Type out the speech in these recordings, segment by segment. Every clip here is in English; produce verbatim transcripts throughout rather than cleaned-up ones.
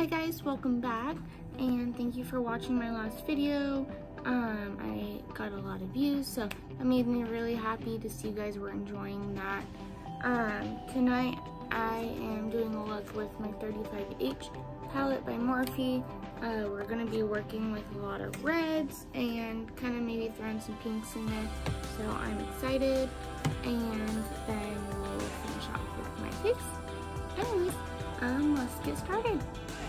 guys, welcome back, and thank you for watching my last video. Um, I got a lot of views, so that made me really happy to see you guys were enjoying that. Um, tonight I am doing a look with my thirty-five H palette by Morphe. Uh, we're going to be working with a lot of reds and kind of maybe throwing some pinks in there, so I'm excited, and then we'll finish off with my face. Anyways, um, let's get started.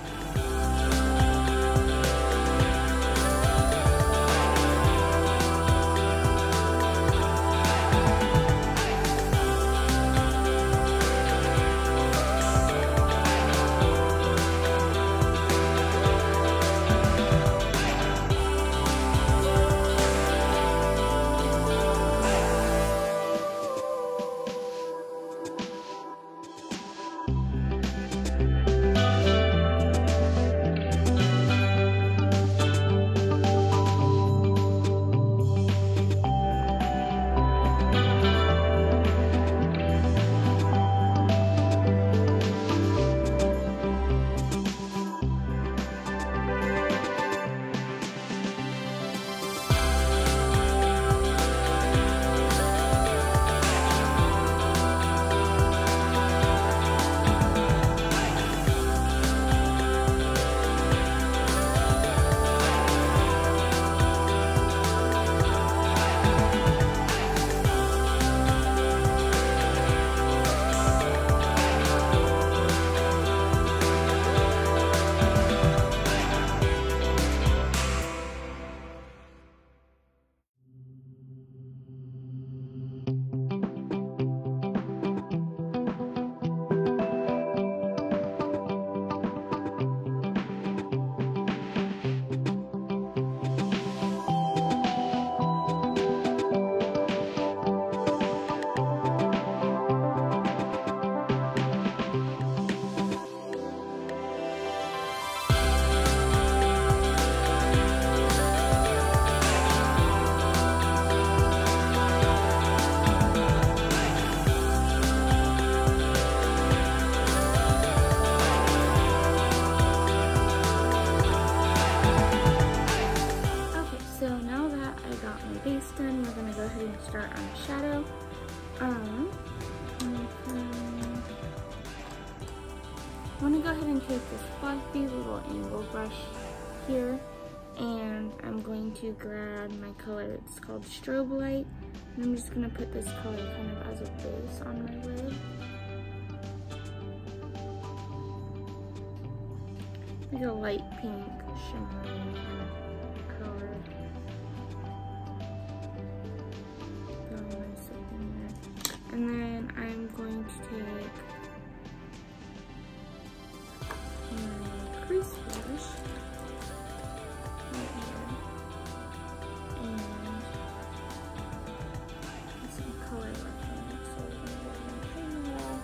Base done, we're gonna go ahead and start on shadow. Um, I'm gonna go ahead and take this fluffy little angle brush here, and I'm going to grab my color. It's called Strobe Light, and I'm just gonna put this color kind of as a base on my lid. Like a light pink shimmery kind of color. And then I'm going to take my crease brush right here and put some color left in it, so we're going to go ahead and paint it all.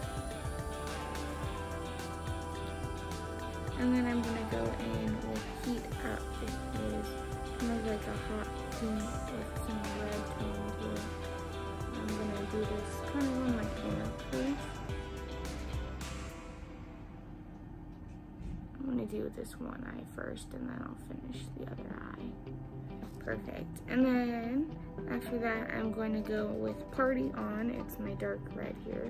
And then I'm going to go in with Heat Up. It is kind of like a hot pink with some red tone to it. I'm gonna do this kind of on my inner crease. I'm gonna do this one eye first, and then I'll finish the other eye. Perfect. And then after that, I'm going to go with Party On. It's my dark red here.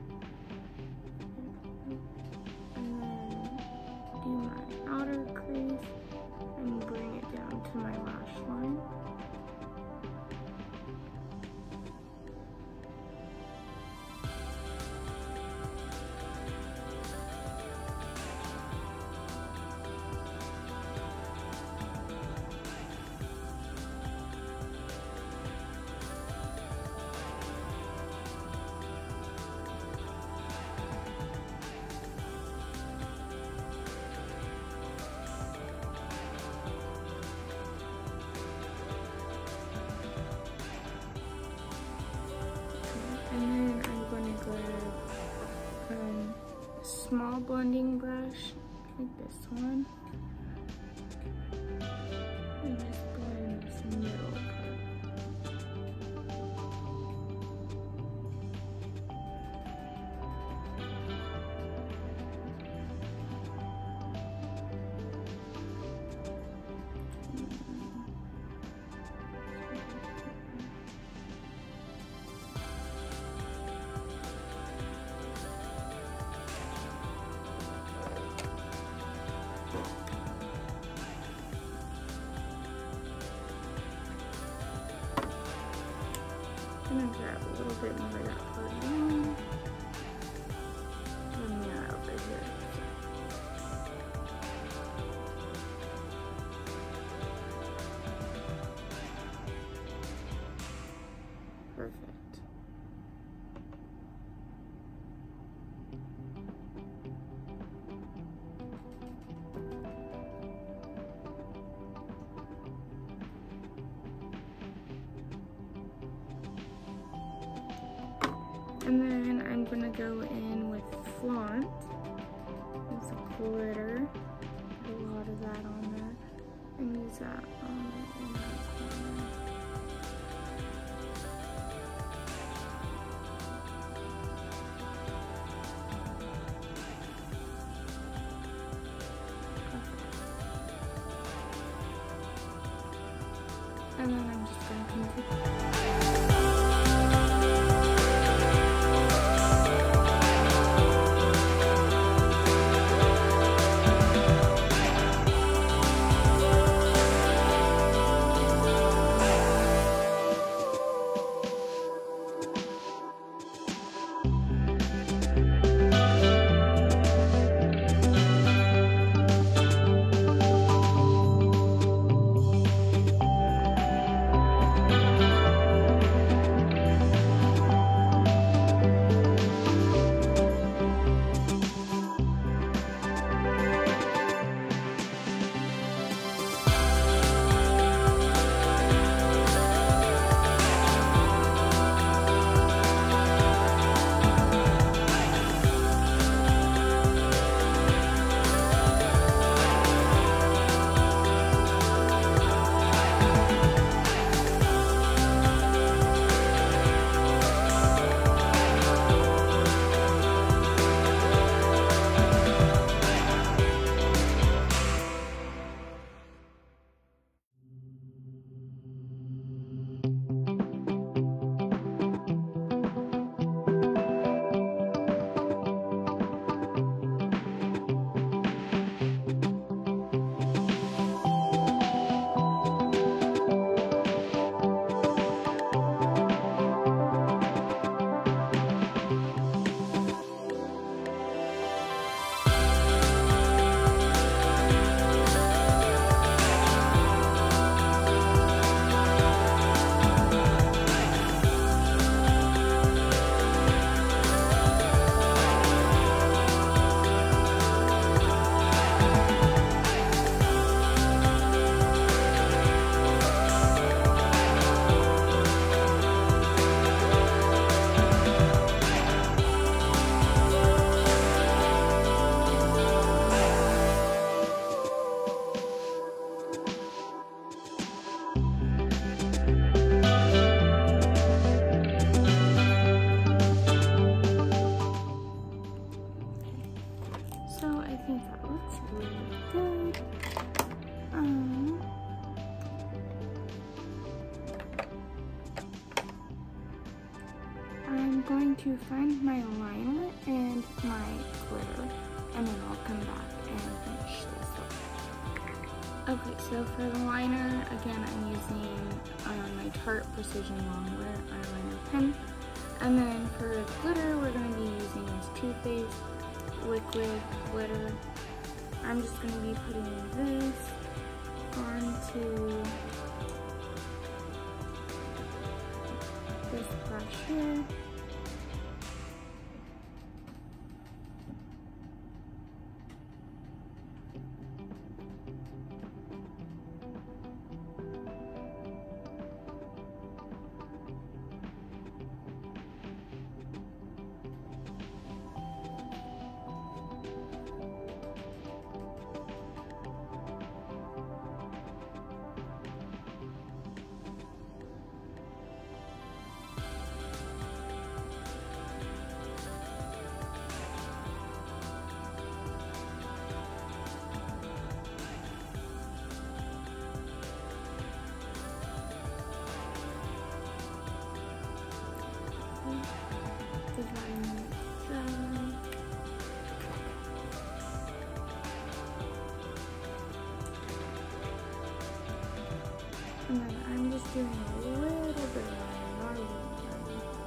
And then do my outer crease and bring it down to my lash line. Small blending brush, like this one, and just blend this middle part. grab a little bit more of that part in. And mirror over here. Perfect. And then I'm gonna go in with Flaunt. Use a glitter. Put a lot of that on there. And use that on in that corner. And then I'm just gonna continue. I'm going to find my liner and my glitter, and then I'll come back and finish this up. Okay, so for the liner, again, I'm using um, my Tarte Precision Longwear eyeliner pen. And then for glitter, we're going to be using this Too Faced liquid glitter. I'm just going to be putting this onto this brush here. And then I'm just doing a little bit of line, not a little line.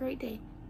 great day.